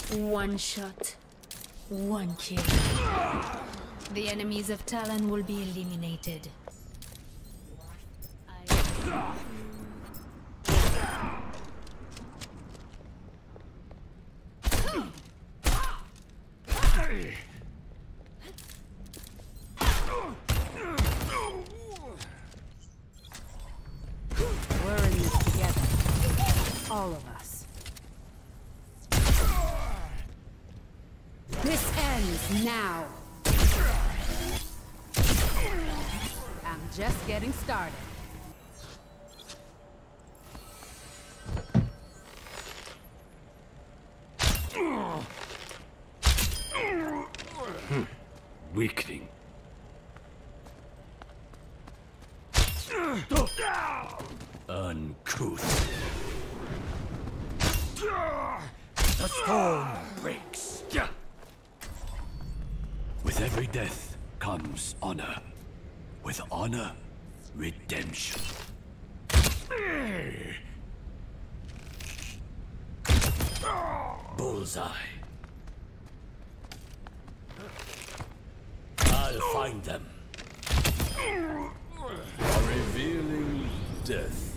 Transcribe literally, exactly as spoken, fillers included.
One shot. One kill. The enemies of Talon will be eliminated. We're in this together. All of us. This ends now. I'm just getting started. Hmm. Weakening. Uncouth. The storm breaks. With every death comes honor. With honor, redemption. Bullseye. I'll find them. A revealing death.